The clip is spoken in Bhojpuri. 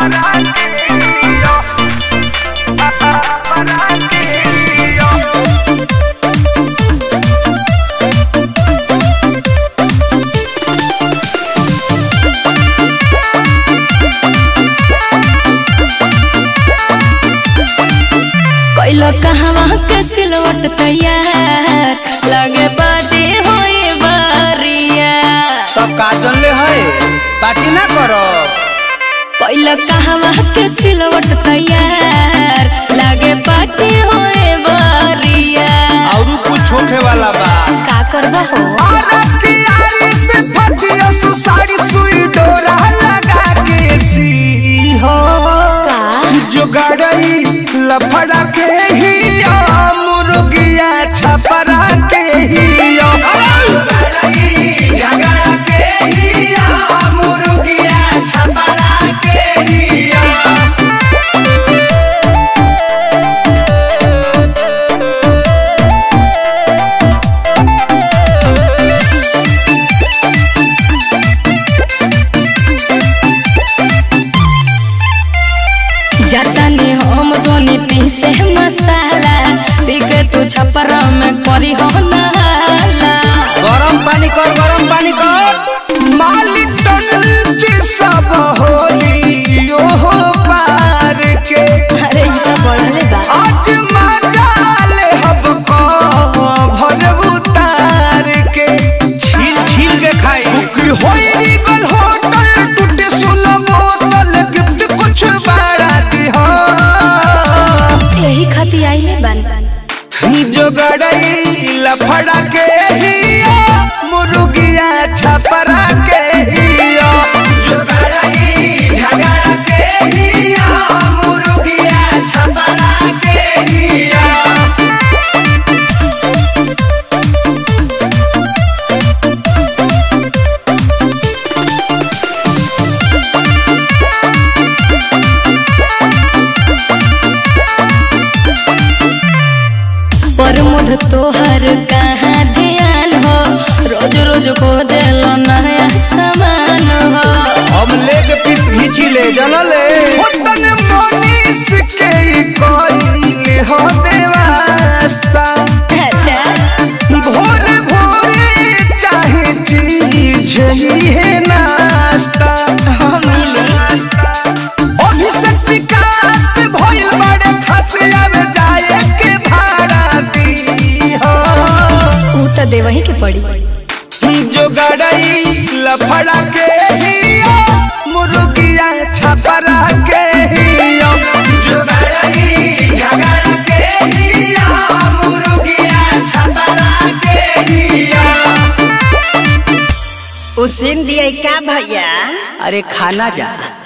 कहवा के सिलवट तैयार लगे पार्टी होए बारिया तो काजल ले है पार्टी ना करो। कोइला कहवा के सिलवट तैयार लगे पार्टी होए बारिया और कुछ होखे वाला बा का करबा हो से फतिया साड़ी सुई डोरा लगा के सी हो का जो गाड़ी लफड़ा के ही मुर्गिया छपरा के ही झगड़ा के ही मुर्गिया छपरा के ही जातानी हम सोनी पीसे मसाला पीके तू छपरा में करी हो नाला गरम पानी कर मालिक टंची सब होली ओहो पार के अरे ये बढ़ले बा आज मजाले हब को भर उतार के छील के खाई बुकरी होई रीगल होटल टूटे सोना बोतल गिफ्ट कुछ बड़ा दी हो यही खाती आइले बन जो गड़ई लफड़ा के ही मुर्गिया छपरा के ही जो गड़ई झगड़ा के ही मुर्गिया छपरा के ही प्रमोद तोहर कहाँ ध्यान हो रोज रोज खोजल नया सामान हो हम लेग पीस घीची ले जनले होतन मोनिस के कोइले हो बेवास्ता अच्छा भोरे भोरे चाहे चीज ही है नाश्ता मिली अभिषेक विकास भइल बड़े खसे आवे जाए के भाड़ा दी हो ऊ तो देवही के पड़ी जो गड़ई लफड़ा के ही मुर्गिया छपरा के ही जो गड़ई झगड़ा के ही मुर्गिया छपरा के ही उसीन दिया क्या भैया? अरे खाना जा।